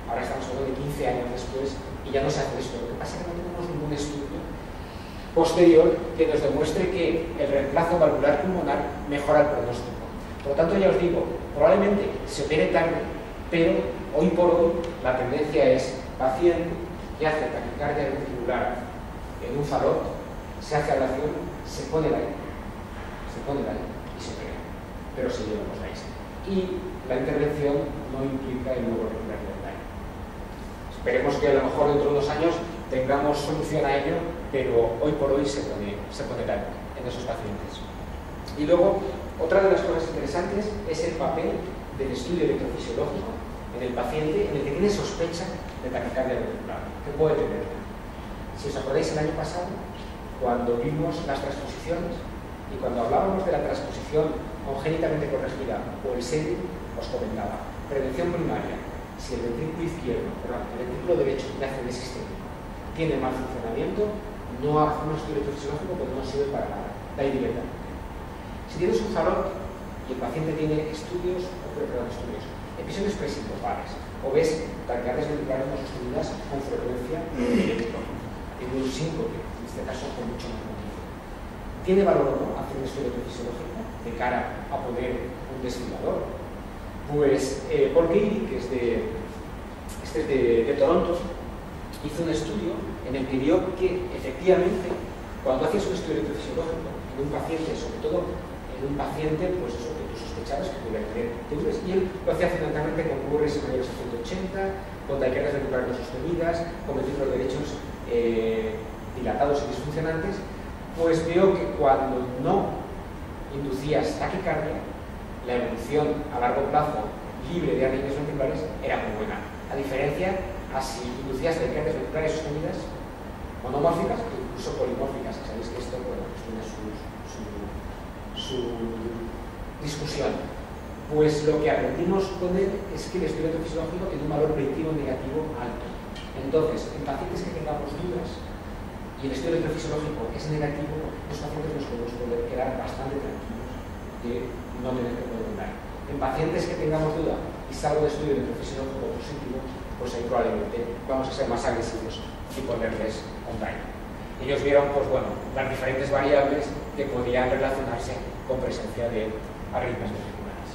ahora estamos hablando de quince años después y ya no se hace esto. Lo que pasa es que no tenemos ningún estudio posterior que nos demuestre que el reemplazo valvular pulmonar mejora el pronóstico. Por lo tanto, ya os digo, probablemente se opere tarde, pero hoy por hoy la tendencia es paciente que hace taquicardia ventricular en un falot, se hace ablación, se pone la I, se pone la I y se opera, pero se lleva los D A I S. Y la intervención no implica el nuevo regular del D A I. Esperemos que a lo mejor dentro de unos años tengamos solución a ello, pero hoy por hoy se pone, se pone la I en esos pacientes. Y luego, otra de las cosas interesantes es el papel del estudio electrofisiológico en el paciente en el que tiene sospecha de taquicardia ventricular, que puede tener. Si os acordáis el año pasado, cuando vimos las transposiciones y cuando hablábamos de la transposición congénitamente corregida o el S E D I, os comentaba, prevención primaria, si el ventrículo izquierdo, perdón, el ventrículo derecho de A C V sistémico tiene mal funcionamiento, no hacemos estudio electrofisiológico porque no sirve para nada, da directamente. Si tienes un falot y el paciente tiene estudios, perdón, estudios, episodios presincopales, o ves taquicardias ventriculares no sostenidas con frecuencia en un síncope, en este caso con mucho más motivo. ¿Tiene valor o no hacer un estudio electrofisiológico de cara a poner un desfibrilador? Pues eh, Paul Keely, que es de, este es de, de Toronto, hizo un estudio en el que vio que efectivamente cuando haces un estudio electrofisiológico en un paciente, sobre todo en un paciente, pues eso que tú sospechabas que pudiera tener T Vs, y él lo hacía fundamentalmente con Q Rs mayores a ciento ochenta, con taquicardias ventriculares no sostenidas, con ventrículos derechos eh, dilatados y disfuncionantes, pues vio que cuando no inducías taquicardia, la evolución a largo plazo libre de arritmias ventriculares era muy buena, a diferencia a si inducías taquicardias ventriculares sostenidas, monomórficas o incluso polimórficas, que sabéis que esto bueno, pues tiene su, su, su discusión. Pues lo que aprendimos con él es que el estudio electrofisiológico tiene un valor predictivo negativo alto. Entonces, en pacientes que tengamos dudas y el estudio electrofisiológico es negativo, los pacientes nos podemos poder quedar bastante tranquilos de no tener que poner un D A I. En pacientes que tengamos duda y salgo de estudio electrofisiológico positivo, pues ahí probablemente vamos a ser más agresivos y ponerles un D A I. Ellos vieron, pues bueno, las diferentes variables que podían relacionarse con presencia de arritmias ventriculares.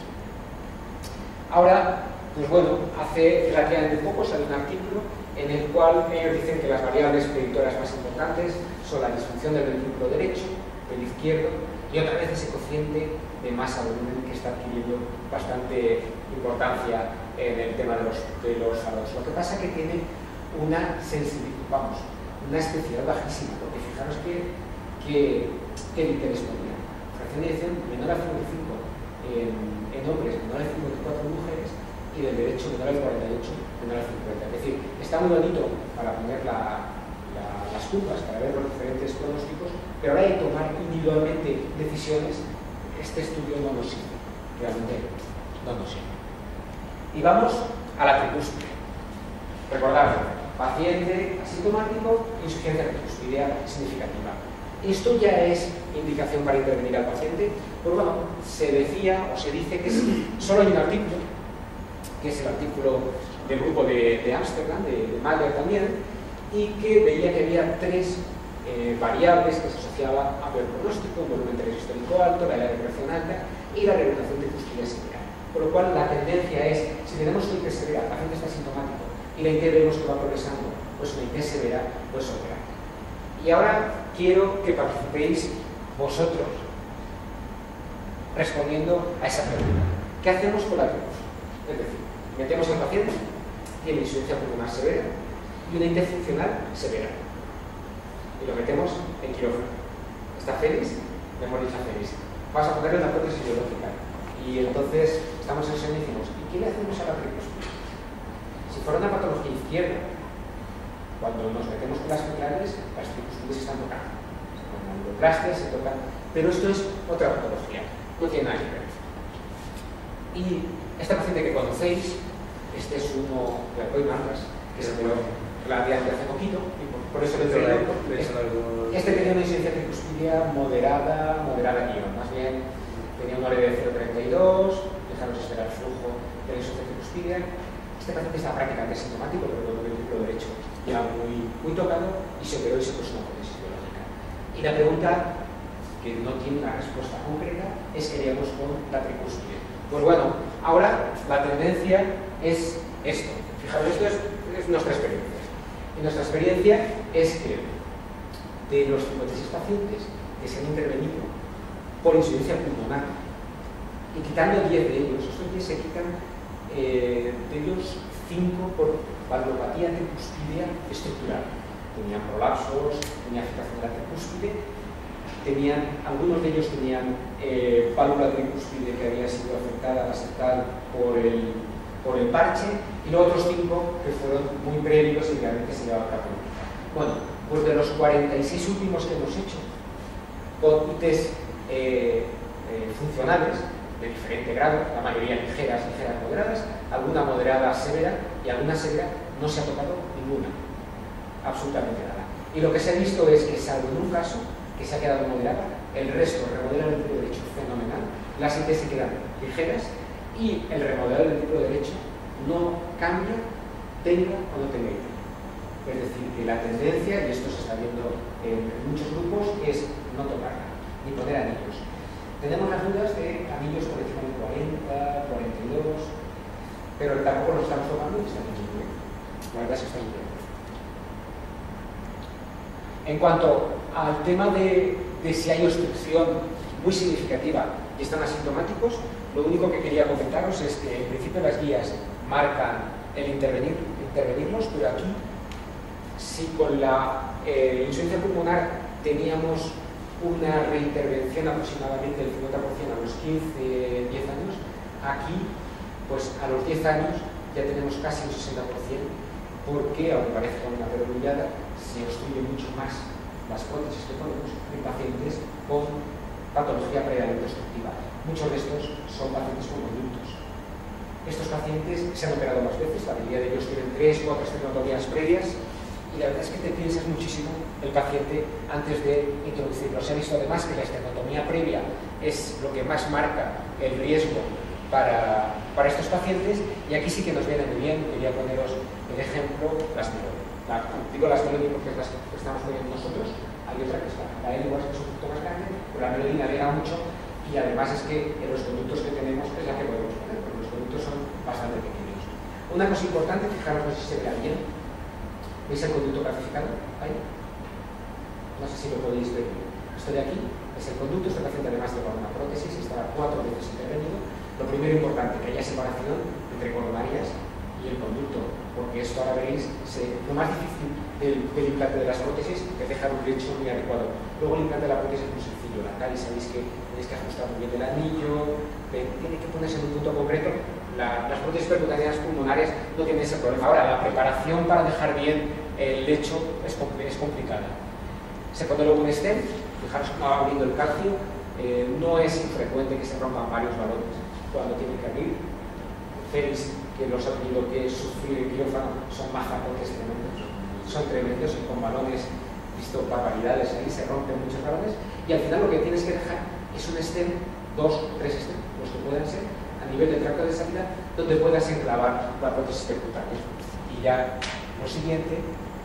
Ahora, pues bueno, hace relativamente poco salió un artículo en el cual ellos dicen que las variables predictoras más importantes son la disfunción del ventrículo derecho, del izquierdo, y otra vez ese cociente de masa volumen que está adquiriendo bastante importancia en el tema de los, de los faros. Lo que pasa es que tiene una sensibilidad, vamos, una especialidad bajísima, porque fijaros que, que, que interés tenía. Fracción de eyección menor a cincuenta y cinco en, en hombres, menor a cincuenta y cuatro en mujeres, y del derecho menor al cuarenta y ocho, menor al cincuenta. Es decir, está muy bonito para poner la, la, las curvas, para ver los diferentes pronósticos, pero ahora hay que tomar individualmente decisiones. Este estudio no nos sirve, realmente no nos sirve. Y vamos a la tricúspide. Recordad, paciente asintomático, insuficiencia tricúspidea significativa. Esto ya es indicación para intervenir al paciente. Pues bueno, se decía o se dice que sí. Solo hay un artículo, que es el artículo del grupo de Ámsterdam, de, de Mahler también, y que veía que había tres eh, variables que se asociaban a peor pronóstico: un volumen histórico alto, la edad de recuperación alta y la regulación de tricúspide severa. Por lo cual, la tendencia es, si tenemos una I T severa, el paciente está asintomático y la I T vemos que va progresando, pues una I T severa, pues operar. Y ahora quiero que participéis vosotros respondiendo a esa pregunta. ¿Qué hacemos con la tricúspide? Es decir, metemos al paciente, tiene insuficiencia pulmonar severa y una I T funcional severa. Y lo metemos en quirófano. ¿Está feliz? Mejor dicho, feliz. Vamos a ponerle una prótesis biológica. Y entonces estamos en sesión y decimos, ¿y qué le hacemos a la tricúspide? Si fuera una patología izquierda, cuando nos metemos con las ventrales, las tricúspides se están tocando. Se ponen angioplastias, se tocan. Pero esto es otra patología. No tiene nada que ver. Y este paciente que conocéis, este es uno de Alcoy Mangas, que se dio relativamente hace poquito, y por, por eso le traigo. Este tenía una insuficiencia tricúspidea moderada, moderada guión, más bien tenía un O R de cero coma treinta y dos, dejaros esperar el flujo de la insuficiencia tricúspidea. Este paciente estaba prácticamente sintomático, pero con el triplo derecho ya muy, muy tocado, y se operó y se puso una prótesis biológica. Y la pregunta, que no tiene una respuesta concreta, es qué haríamos con la tricúspide. Pues bueno, ahora la tendencia es esto. Fijaros, esto es, es nuestra experiencia. Y nuestra experiencia es que de los cincuenta y seis pacientes que se han intervenido por insuficiencia pulmonar, y quitando diez de ellos, estos diez se quitan eh, de ellos cinco por valvulopatía tricúspidea estructural. Tenían prolapsos, tenían afectación de la tricúspide, tenían, algunos de ellos tenían eh, válvula tricúspide que había sido afectada, la septal, por el, por el parche, y los otros cinco que fueron muy previos y realmente se llevaban a cabo. Bueno, pues de los cuarenta y seis últimos que hemos hecho, con I Ts eh, eh, funcionales de diferente grado, la mayoría ligeras, ligeras moderadas, alguna moderada severa, y alguna severa no se ha tocado ninguna, absolutamente nada. Y lo que se ha visto es que, salvo en un caso que se ha quedado moderada, el resto remodela el triplo derecho fenomenal, las I Ts se quedan ligeras y el remodelar del triplo derecho no cambia, tenga o no tenga I T. Es decir, que la tendencia, y esto se está viendo en muchos grupos, es no tocarla, ni poner anillos. Tenemos las dudas de anillos por encima de cuarenta, cuarenta y dos, pero tampoco los estamos tocando y están muy bien. La verdad es que está muy bien. En cuanto al tema de, de si hay obstrucción muy significativa y están asintomáticos, lo único que quería comentaros es que en principio las guías marcan el intervenir, intervenirlos, pero aquí, si con la eh, insuficiencia pulmonar teníamos una reintervención aproximadamente del cincuenta por ciento a los quince, diez años, aquí, pues a los diez años ya tenemos casi un sesenta por ciento, porque, aunque parezca una perogrullada, se obstruyen mucho más las prótesis que ponemos en pacientes con patología previamente obstructiva. Muchos de estos son pacientes con conductos. Estos pacientes se han operado más veces, la mayoría de ellos tienen tres, cuatro estenotomías previas, y la verdad es que te piensas muchísimo el paciente antes de introducirlo. Se ha visto además que la estenotomía previa es lo que más marca el riesgo para, para estos pacientes, y aquí sí que nos viene muy bien. Quería poneros el ejemplo, las melodías. La, digo las melodías porque es las que estamos poniendo nosotros. Hay otra que es la, la L-Wars, que es un poquito más grande, pero la melodía navega mucho, y además es que en los conductos que tenemos es la que podemos poner, porque los conductos son bastante pequeños. Una cosa importante, fijaros, no sé si se vea bien. ¿Veis el conducto clasificado? Ahí. No sé si lo podéis ver. Esto de aquí es el conducto. Este paciente además lleva una prótesis y estará cuatro veces intervenido. Lo primero importante, que haya separación entre coronarias y el conducto, porque esto ahora veréis, se, lo más difícil del, del implante de las prótesis es dejar un lecho muy adecuado. Luego el implante de la prótesis es muy sencillo. La caries sabéis que tenéis que ajustar muy bien el anillo, tiene que ponerse en un punto concreto. La, las prótesis percutaneas pulmonares no tienen ese problema. Ahora, la preparación para dejar bien el lecho es, es complicada. Se pone luego un stent, fijaros cómo va abriendo el calcio. Eh, no es infrecuente que se rompan varios balones cuando tienen que abrir. Veis que los ha tenido que sufrir el quirófano, son mazacotes tremendos, son tremendos, y con balones, visto barbaridades ahí, se rompen muchos balones, y al final lo que tienes que dejar es un stent, dos o tres stents, los que puedan ser, a nivel de tracto de salida, donde puedas enclavar la prótesis percutánea. Y ya lo siguiente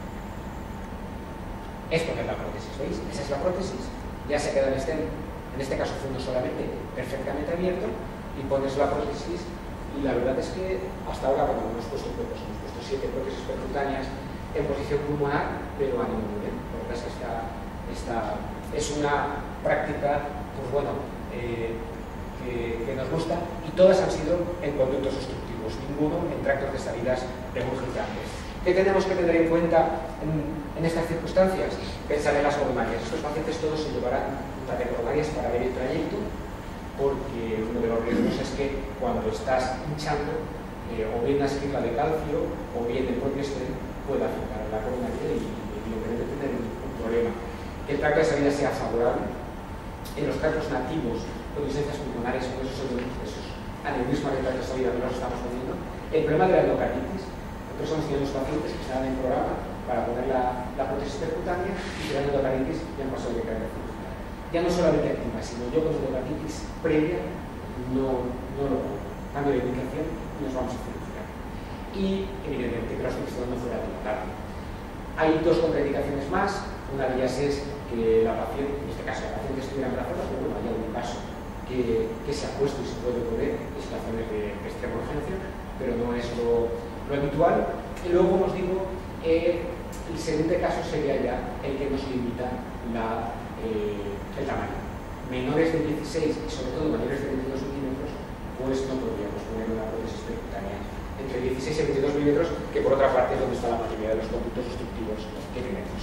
es poner la prótesis, ¿veis? Esa es la prótesis, ya se queda el stent, en este caso fue uno solamente, perfectamente abierto, y pones la prótesis, y la verdad es que hasta ahora, bueno, hemos puesto pocos, hemos puesto siete prótesis percutáneas en posición pulmonar, pero a ningún nivel. La verdad es que esta, esta es una práctica, pues bueno, eh, Que, que nos gusta, y todas han sido en conductos obstructivos, ninguno en tractos de salidas regurgitantes. ¿Qué tenemos que tener en cuenta en, en estas circunstancias? Pensar en las coronarias. Estos pacientes todos se llevarán de coronarias para ver el trayecto, porque uno de los riesgos es que cuando estás hinchando, eh, o bien la esquina de calcio, o bien el propio stent pueda afectar a la coronaria y, evidentemente, tener un, un problema. Que el tracto de salida sea favorable. En los tractos nativos, con licencias pulmonares, con esos, esos aneurismas de tracto de salida que nos estamos poniendo. El problema de la endocarditis. Nosotros hemos tenido unos pacientes que estaban en programa para poner la, la prótesis percutánea y que la endocarditis ya han pasado de carga cirúrgica. Ya no solamente activa, sino yo con endocarditis previa no, no lo pongo. Cambio de indicación y nos vamos a cirugía. y evidentemente que la obstrucción no fuera dilatada. Hay dos contraindicaciones más. Una de ellas es que la paciente, en este caso la paciente estuviera embarazada, pero bueno, hay algún caso que, que se ha puesto y se puede poner en situaciones de extrema urgencia, pero no es lo, lo habitual. Y luego, como os digo, eh, el siguiente caso sería ya el que nos limita la, eh, el tamaño. Menores de dieciséis y sobre todo mayores de veintidós milímetros, pues no podríamos poner una prótesis percutánea entre dieciséis y veintidós milímetros, que por otra parte es donde está la mayoría de los conductos obstructivos que tenemos.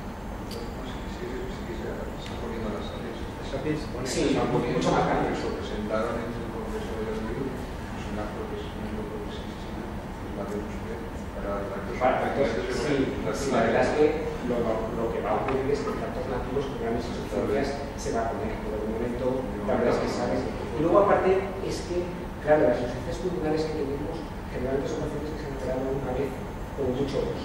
Sí, mucho más grande. Eso presentaron en el Congreso de los Libros, es una prótesis, no es una prótesis, para tractos sí, sí, la verdad es que lo, lo que va a ocurrir es que en tractos nativos con grandes insuficiencias se va a poner, pero de momento la verdad es que sabes. Y luego aparte es que, claro, las insuficiencias pulmonares que tenemos generalmente son pacientes que se han operado una vez o mucho dos,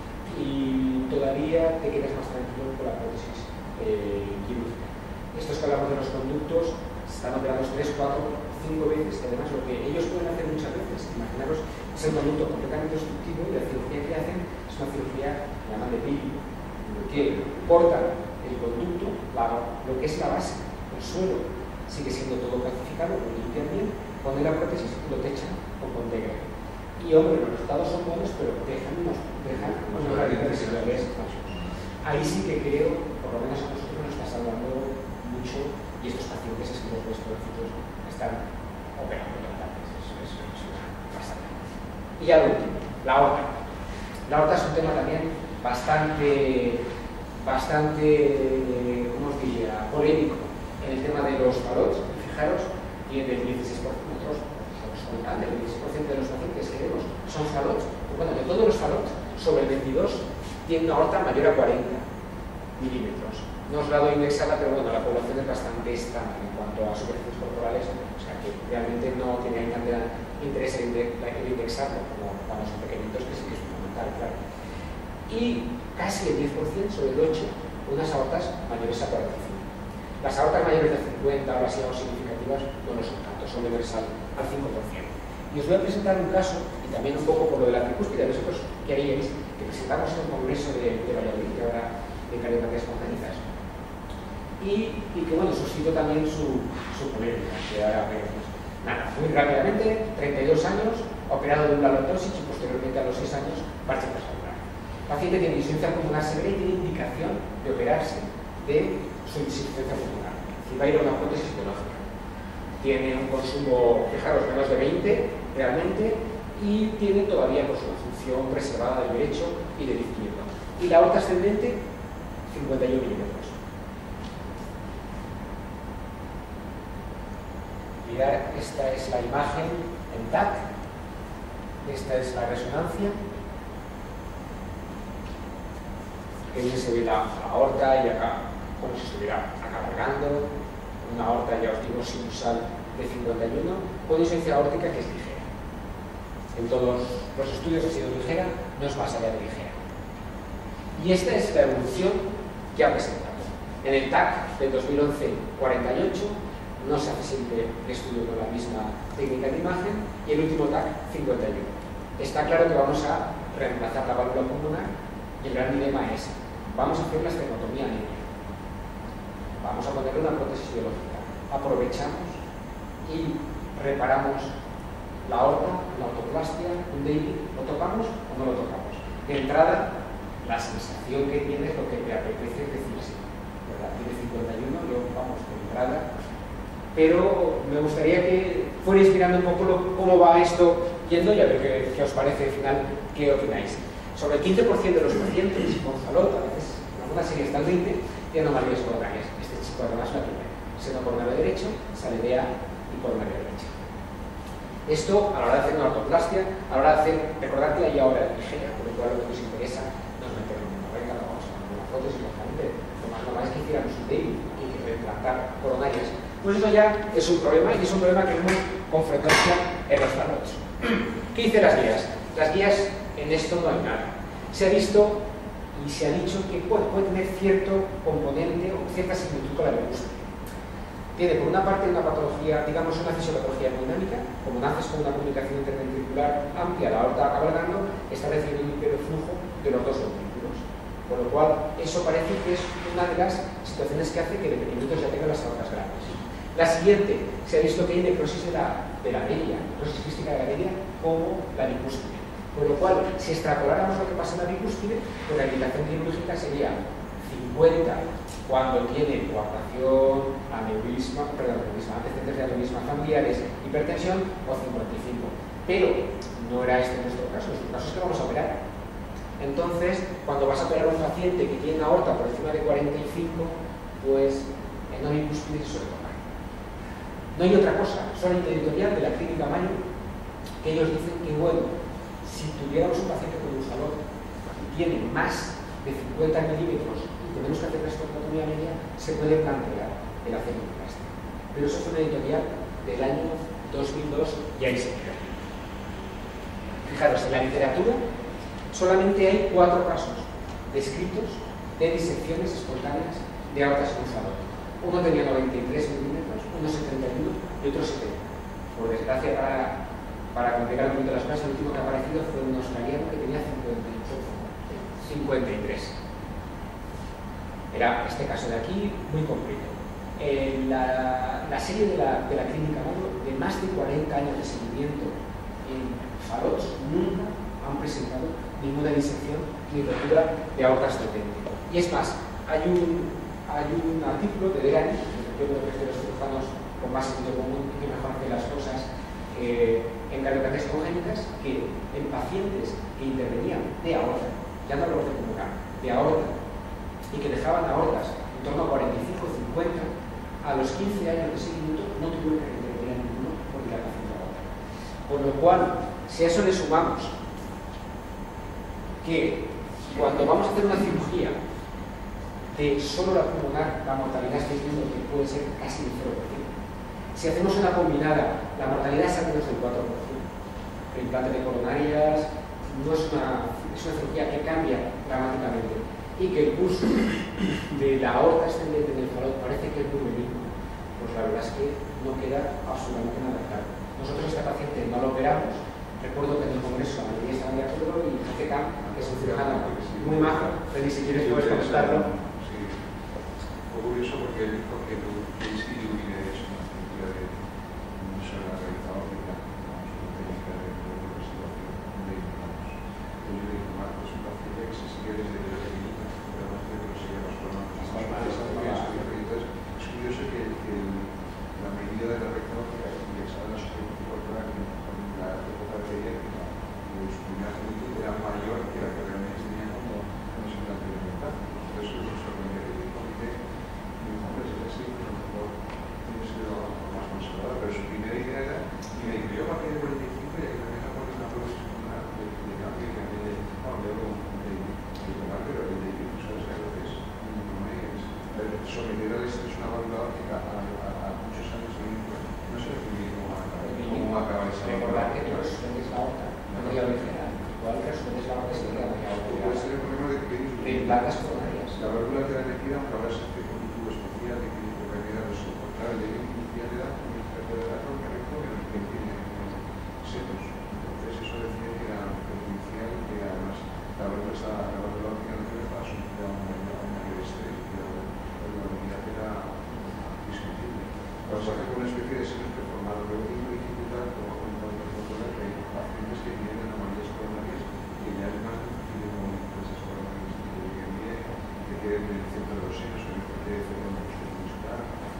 y todavía te quedas más tranquilo con la prótesis eh, quirúrgica. Estos que hablamos de los conductos están operados tres, cuatro, cinco veces, y además lo que ellos pueden hacer muchas veces, imaginaros, es un conducto completamente obstructivo y la cirugía que hacen es una cirugía que llaman de pili, que cortan el conducto, la, lo que es la base, el suelo sigue siendo todo calcificado, lo limpian bien, ponen la prótesis y lo techan con Pontegra. Y hombre, los resultados son buenos, pero dejan unos, dejan unos radiales. Ahí sí que creo, por lo menos a nosotros nos está salvando mucho, y estos pacientes es que los ves pobrecito están operando totalmente. Eso es bastante. Y ya lo último, la aorta. La aorta es un tema también bastante, bastante, ¿cómo os diría?, polémico en el tema de los falots. Fijaros, tiene el dieciséis por ciento, nosotros somos contando, el dieciséis por ciento de los pacientes que vemos son falots. Bueno, de todos los falots, sobre el veintidós tiene una aorta mayor a cuarenta milímetros. No os la doy indexada, pero bueno, la población es bastante estándar en cuanto a superficies corporales, o sea que realmente no tiene tanto interés en indexarlo como cuando son pequeñitos, que sí que es fundamental, claro. Y casi el diez por ciento, sobre el ocho por ciento, unas aortas mayores a cuarenta y cinco. Las aortas mayores de cincuenta o así o significativas no lo son tanto, son menores al, al cinco por ciento. Y os voy a presentar un caso, y también un poco por lo de la tricúspide, vosotros que haríais, que presentamos en el Congreso de, de Valladolid, que ahora de cardiopatías congénitas. Y, y que bueno, suscitó también su, su polémica, que ahora veremos. Nada, muy rápidamente, treinta y dos años, operado de un lordosis y posteriormente a los seis años, parche transvalvular. El paciente tiene insuficiencia pulmonar severa y tiene indicación de operarse de su insuficiencia pulmonar. Si va a ir a una prótesis biológica. Tiene un consumo, fijaros, menos de veinte realmente, y tiene todavía pues, una función reservada del derecho y del izquierdo. Y la aorta ascendente, cincuenta y uno milímetros. Mirad, esta es la imagen en T A C, esta es la resonancia, que bien se ve la, la aorta y acá, como si estuviera acá cargando, una aorta, ya os digo, sinusal de cincuenta y uno, con insuficiencia aórtica que es ligera. En todos los estudios ha sido ligera, no es más allá de ligera. Y esta es la evolución que ha presentado. En el T A C del dos mil once, cuarenta y ocho, no se hace siempre el estudio con la misma técnica de imagen, y el último T A C, cincuenta y uno. Está claro que vamos a reemplazar la válvula pulmonar, y el gran dilema es, vamos a hacer la estenotomía media, vamos a ponerle una prótesis biológica, aprovechamos y reparamos la aorta, la autoplastia, un David, ¿lo tocamos o no lo tocamos? De entrada, la sensación que tiene es lo que te apetece decir sí, ¿verdad? Tiene cincuenta y uno, yo vamos de entrada, pero me gustaría que fuerais mirando un poco lo, cómo va esto yendo y a ver qué, qué os parece al final, qué opináis. Sobre el quince por ciento de los pacientes con falot, a veces en algunas series hasta el veinte por ciento, tienen anomalías coronarias. Este chico además la tiene. Seno coronario derecho, salivea y coronario derecha. Esto, a la hora de hacer una ortoplastia, a la hora de hacer, recordad que hay ahora ligera, por lo cual lo que nos interesa no es meter en una regla, vamos a poner una prótesis, lógicamente. Lo más normal es que hiciéramos un David y que reimplantar coronarias. Pues eso ya es un problema, y es un problema que vemos con frecuencia en los falots. ¿Qué dicen las guías? Las guías, en esto no hay nada. Se ha visto y se ha dicho que puede, puede tener cierto componente o cierta similitud con la leucemia. Tiene por una parte una patología, digamos una fisiopatología hemodinámica, como naces con una comunicación interventricular amplia, la aorta acaba ganando, está recibiendo un hiperflujo de los dos ventrículos. Con lo cual, eso parece que es una de las situaciones que hace que de pequeñitos ya tengan las aortas grandes. La siguiente, se ha visto que hay necrosis de la, de la veria, necrosis quística de la veria, como la bicúspide. Con lo cual, si extrapoláramos lo que pasa en la bicúspide, pues la indicación quirúrgica sería cincuenta cuando tiene coartación, aneurisma, perdón, aneurisma, antecedentes de aneurisma familiares, hipertensión, o cincuenta y cinco. Pero no era este nuestro caso, nuestro caso es que vamos a operar. Entonces, cuando vas a operar a un paciente que tiene una aorta por encima de cuarenta y cinco, pues en una bicúspide se suele tomar. No hay otra cosa, solamente editorial de la clínica Mayo, que ellos dicen que, bueno, si tuviéramos un paciente con un salón y tiene más de cincuenta milímetros y tenemos que hacer una estocotomía media, se puede plantear el hacer hemoplastia. Pero eso fue una editorial del año dos mil dos y ahí se queda. Fijaros, en la literatura solamente hay cuatro casos descritos de disecciones espontáneas de aortas en un salón. Uno tenía noventa y tres milímetros, uno setenta y uno y otro setenta. Por desgracia, para, para complicar un poquito las cosas, el último que ha aparecido fue un australiano que tenía cincuenta y tres. Era este caso de aquí muy completo. Eh, la, la serie de la, de la clínica Mayo, de más de cuarenta años de seguimiento en falots, nunca han presentado ninguna disección ni rotura de aortas de tendón. Y es más, hay un, hay un artículo de Derani, que creo que es de los cirujanos con más sentido común y que mejor hace las cosas, eh, en cardiopatías congénitas, que en pacientes que intervenían de aorta, ya no lo de pulmonar, de aorta, y que dejaban aortas en torno a cuarenta y cinco a cincuenta, a los quince años de seguimiento no tuvieron que intervenir a ninguno por dilatación de aorta. Con lo cual, si a eso le sumamos que cuando vamos a hacer una cirugía de solo la pulmonar, la mortalidad estáis viendo que puede ser casi del cero por ciento. Si hacemos una combinada, la mortalidad es al menos del cuatro por ciento. El implante de coronarias no es una, es una cirugía que cambia dramáticamente y que el curso de la aorta ascendente en el falón parece que es muy benigno. Pues la verdad es que no queda absolutamente nada claro. Nosotros a este paciente no lo operamos. Recuerdo que en el congreso la mayoría estaban de acuerdo y José Camp, que es un cirujano muy majo, Freddy, si quieres puedes comentarlo. Sí, fue curioso porque él dijo que el C D U es una cirugía de no solo la realizada óptica, una técnica de restauración de implantes. Yo le dije, Marcos, es un paciente que se sigue desde el pequeñito, pero no es que lo sigue los problemas. Entonces, es curioso que la medida de la recta óptica indexada en la superficie corporal con la época pediátrica de su primera juventud era mayor que la que realmente tenía cuando se implantó el implante. Entonces, eso es sorprendente que el comité me dijo, hombre, si es así, a lo mejor tiene que ser más conservador, pero su primera idea era, y me dijo, yo a partir de cuarenta y cinco ya que también la pones una prueba secundaria de cambio y también de, bueno, yo lo de tomar, pero el de difusores a veces no es, someter al estrés una válvula óptica a muchos años de no sé cómo acaba esa recordar que tú resuelves la aorta, no voy a original, igual resuelves la aorta y se queda la aorta. Puede ser el problema de que de placas coronarias. La válvula te la metida, aunque ahora se hace con un tubo especial de clínico que queda de soportar el de inicial de edad, con el trato de edad correcto, que tiene setos. Entonces eso decía que era perjudicial y que además la válvula está la válvula óptica no tiene para someter a un mayor estrés, pero la unidad era discutible. Vamos a hacer una especie de ser reformado, pero tiene una dificultad, como ha comentado el doctor, que hay pacientes que tienen anomalías coronarias que ya es más difícil como empresas coronarias que queden en el centro de los senos, que no puede hacer una muscular.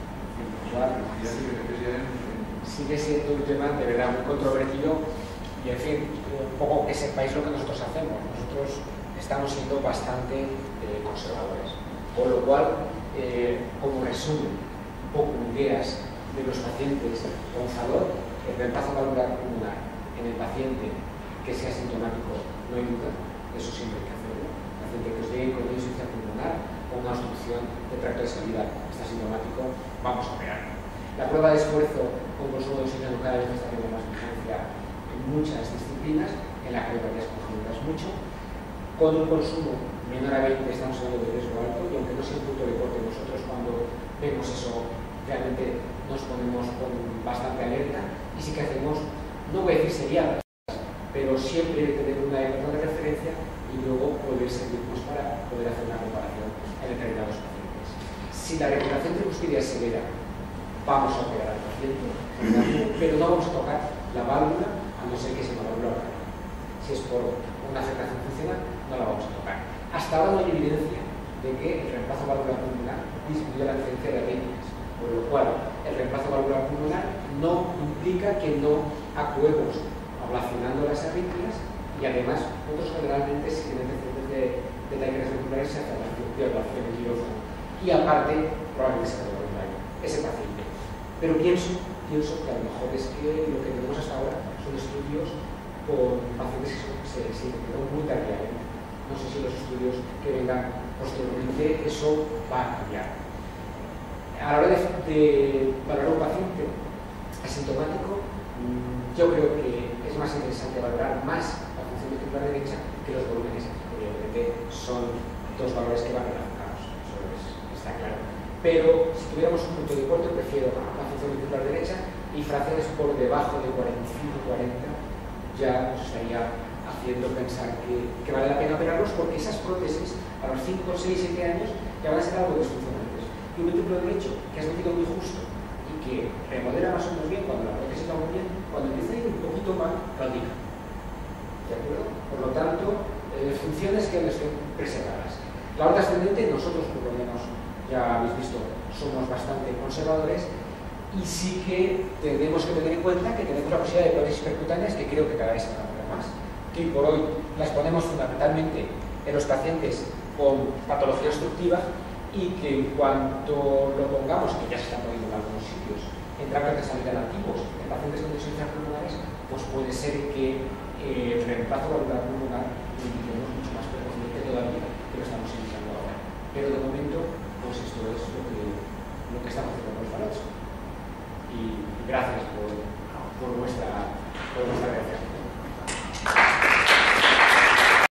En fin, sigue siendo un tema de verdad muy controvertido y, en fin, un poco que sepáis lo que nosotros hacemos. Nosotros estamos siendo bastante eh, conservadores, por lo cual, eh, como resumen, un poco ideas de los pacientes con falón, el reemplazo valvular pulmonar en el paciente que sea sintomático, no hay duda, eso siempre hay que hacerlo. El paciente que os llegue con insuficiencia pulmonar o una obstrucción de tracto de salida está sintomático, vamos a operar. La prueba de esfuerzo con consumo de oxígeno cada vez está teniendo más vigencia en muchas disciplinas, en la cardiopatías congénitas mucho. Con un consumo menor a veinte estamos hablando de riesgo alto y aunque no sea un punto de corte, nosotros cuando vemos eso realmente con bastante alerta y sí que hacemos, no voy a decir seriadas, pero siempre tener una época de referencia y luego poder servirnos para poder hacer una comparación en determinados pacientes. Si la recuperación tricúspide es severa, vamos a operar al paciente, pero no vamos a tocar la válvula a no ser que sea una válvula orgánica. Si es por una afectación funcional, no la vamos a tocar. Hasta ahora no hay evidencia de que el reemplazo valvular pulmonar disminuya la incidencia de arritmias, por lo cual el reemplazo valvular pulmonar no implica que no actuemos ablacionando las arritmias y además nosotros generalmente si tienen antecedentes de, de taquicardias ventriculares se hace la cirugía de ablación en quirófano y aparte probablemente se acaba el daño ese paciente. Pero pienso, pienso que a lo mejor es que lo que tenemos hasta ahora son estudios con pacientes que se, se infectaron muy tardíamente. No sé si los estudios que vengan posteriormente eso va a cambiar. A la hora de, de valorar un paciente asintomático, yo creo que es más interesante valorar más la función ventricular derecha que los volúmenes, que obviamente son dos valores que van relacionados, eso es, está claro. Pero si tuviéramos un punto de corte, prefiero la función ventricular derecha y fracciones por debajo de cuarenta y cinco cuarenta ya nos estaría haciendo pensar que, que vale la pena operarlos porque esas prótesis a los cinco, seis, siete años ya van a ser algo disfuncionales. Y un ventrículo derecho que has metido muy justo y que remodela más o menos bien cuando la prótesis está muy bien, cuando empieza a ir un poquito mal, claudica. ¿De acuerdo? Por lo tanto, eh, funciones que les estén preservadas. La aorta ascendente, nosotros por lo menos, ya habéis visto, somos bastante conservadores y sí que tenemos que tener en cuenta que tenemos la posibilidad de prótesis percutáneas que creo que cada vez se van a poner más, que por hoy las ponemos fundamentalmente en los pacientes con patología obstructiva y que en cuanto lo pongamos, que ya se están poniendo en algunos sitios, en tractos de salida nativos, en pacientes con insuficiencias pulmonares, pues puede ser que eh, el reemplazo valvular pulmonar lo indiquemos mucho más precozmente todavía que lo estamos iniciando ahora. Pero de momento, pues esto es lo que, lo que estamos haciendo con el Fallout. Y gracias por, por vuestra, por vuestra